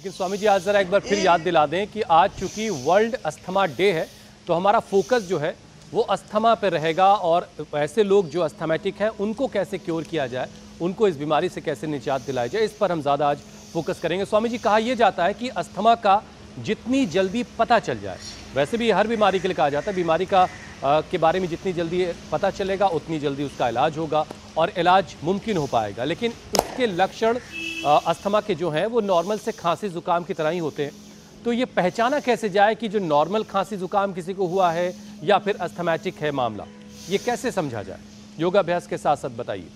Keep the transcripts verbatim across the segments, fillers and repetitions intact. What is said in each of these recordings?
लेकिन स्वामी जी आज ज़रा एक बार फिर याद दिला दें कि आज चूंकि वर्ल्ड अस्थमा डे है तो हमारा फोकस जो है वो अस्थमा पे रहेगा और ऐसे लोग जो अस्थमेटिक हैं उनको कैसे क्योर किया जाए, उनको इस बीमारी से कैसे निजात दिलाई जाए, इस पर हम ज़्यादा आज फोकस करेंगे। स्वामी जी, कहा यह जाता है कि अस्थमा का जितनी जल्दी पता चल जाए, वैसे भी हर बीमारी के लिए कहा जाता है बीमारी का आ, के बारे में जितनी जल्दी पता चलेगा उतनी जल्दी उसका इलाज होगा और इलाज मुमकिन हो पाएगा। लेकिन उसके लक्षण अस्थमा के जो हैं वो नॉर्मल से खांसी जुकाम की तरह ही होते हैं, तो ये पहचाना कैसे जाए कि जो नॉर्मल खांसी जुकाम किसी को हुआ है या फिर अस्थमेटिक है मामला, ये कैसे समझा जाए? योगाभ्यास के साथ साथ बताइए।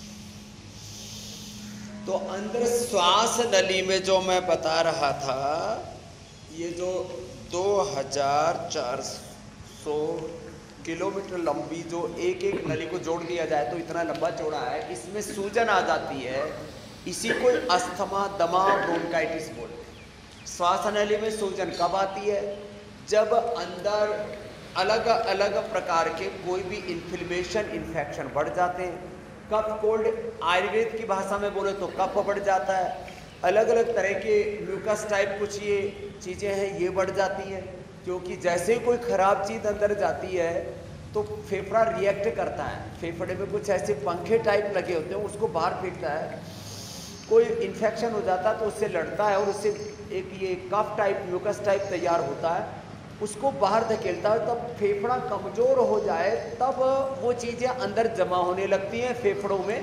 तो अंदर श्वास नली में जो मैं बता रहा था, ये जो दो हजार चार सौ किलोमीटर लंबी जो एक एक नली को जोड़ दिया जाए तो इतना लंबा चौड़ा है, इसमें सूजन आ जाती है। इसी को अस्थमा, दमा, ब्रोंकाइटिस बोलते हैं। श्वास नली में सूजन कब आती है? जब अंदर अलग अलग प्रकार के कोई भी इन्फ्लेमेशन, इन्फेक्शन बढ़ जाते हैं। कफ कोल्ड, आयुर्वेद की भाषा में बोले तो कफ बढ़ जाता है। अलग अलग तरह के म्यूकस टाइप कुछ ये चीज़ें हैं, ये बढ़ जाती हैं, क्योंकि जैसे ही कोई ख़राब चीज़ अंदर जाती है तो फेफड़ा रिएक्ट करता है। फेफड़े में कुछ ऐसे पंखे टाइप लगे होते हैं, उसको बाहर फेंकता है। कोई इन्फेक्शन हो जाता है तो उससे लड़ता है और उससे एक ये कफ टाइप, म्यूकस टाइप तैयार होता है, उसको बाहर धकेलता है। तब फेफड़ा कमज़ोर हो जाए तब वो चीज़ें अंदर जमा होने लगती हैं, फेफड़ों में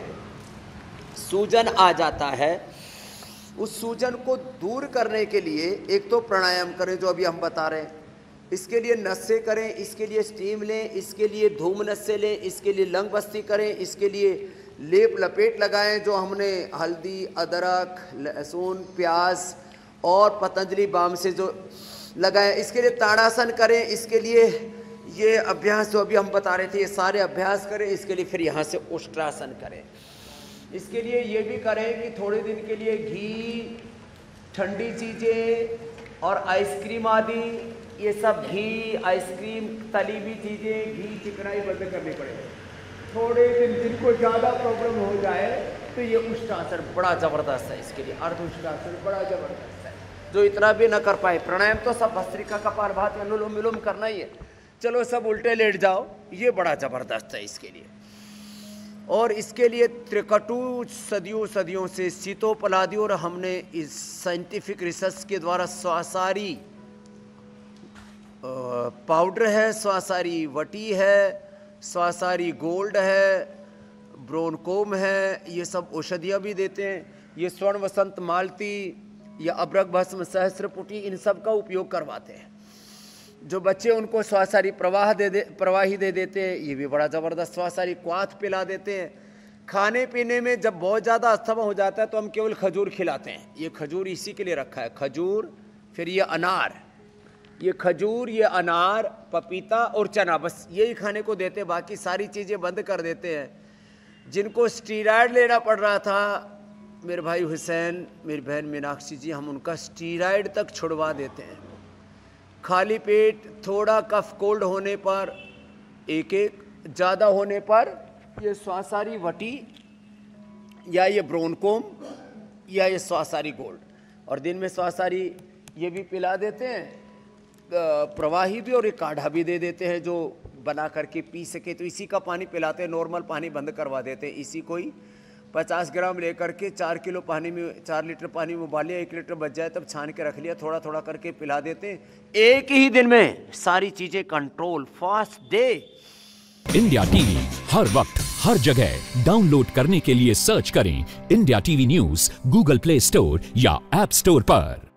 सूजन आ जाता है। उस सूजन को दूर करने के लिए एक तो प्राणायाम करें जो अभी हम बता रहे हैं, इसके लिए नस्से करें, इसके लिए स्टीम लें, इसके लिए धूम नस्से लें, इसके लिए लंग बस्ती करें, इसके लिए लेप लपेट लगाएं जो हमने हल्दी, अदरक, लहसुन, प्याज और पतंजलि बाम से जो लगाएं। इसके लिए ताड़ासन करें, इसके लिए ये अभ्यास जो अभी हम बता रहे थे ये सारे अभ्यास करें। इसके लिए फिर यहाँ से उष्ट्रासन करें। इसके लिए ये भी करें कि थोड़े दिन के लिए घी, ठंडी चीज़ें और आइसक्रीम आदि, ये सब घी, आइसक्रीम, तली हुई चीज़ें, घी, चिकनाई बंद करनी पड़ेगी। थोड़े दिन जिनको ज़्यादा प्रॉब्लम हो जाए तो ये उष्ट्रासन बड़ा ज़बरदस्त है। इसके लिए अर्ध उष्ट्रासन बड़ा ज़बरदस्त है। जो इतना भी ना कर पाए, प्राणायाम तो सब भस्त्रिका, कपालभाति, अनुलोम विलोम करना ही है। चलो सब उल्टे लेट जाओ, ये बड़ा ज़बरदस्त है इसके लिए। और इसके लिए त्रिकटु सदियों सदियों से सीतोपलादी और हमने इस साइंटिफिक रिसर्च के द्वारा स्वासारी पाउडर है, स्वासारी वटी है, स्वासारी गोल्ड है, ब्रोनकोम है, ये सब औषधियाँ भी देते हैं। ये स्वर्ण वसंत मालती या अब्रक भस्म, सहस्त्रपुटी, इन सब का उपयोग करवाते हैं। जो बच्चे उनको स्वासारी प्रवाह दे दे प्रवाही दे देते हैं, ये भी बड़ा ज़बरदस्त स्वासारी क्वाथ पिला देते हैं। खाने पीने में जब बहुत ज़्यादा अस्थमा हो जाता है तो हम केवल खजूर खिलाते हैं। ये खजूर इसी के लिए रखा है, खजूर, फिर ये अनार, ये खजूर, ये अनार, पपीता और चना, बस यही खाने को देते हैं। बाकी सारी चीज़ें बंद कर देते हैं। जिनको स्टीरॉयड लेना पड़ रहा था, मेरे भाई हुसैन, मेरी बहन मीनाक्षी जी, हम उनका स्टीरॉयड तक छुड़वा देते हैं। खाली पेट, थोड़ा कफ कोल्ड होने पर, एक एक, ज़्यादा होने पर ये स्वासारी वटी या ये ब्रोनकोम या ये स्वासारी गोल्ड, और दिन में स्वासारी ये भी पिला देते हैं, प्रवाही भी, और ये काढ़ा भी दे देते हैं जो बना करके पी सके। तो इसी का पानी पिलाते हैं, नॉर्मल पानी बंद करवा देते हैं। इसी को ही पचास ग्राम लेकर के चार किलो पानी में, चार लीटर पानी में उबाल लिया, एक लीटर बच जाए तब छान के रख लिया, थोड़ा थोड़ा करके पिला देते हैं। एक ही दिन में सारी चीजें control, fast day. India TV हर वक्त हर जगह डाउनलोड करने के लिए सर्च करें India TV news Google Play Store या ऐप स्टोर पर।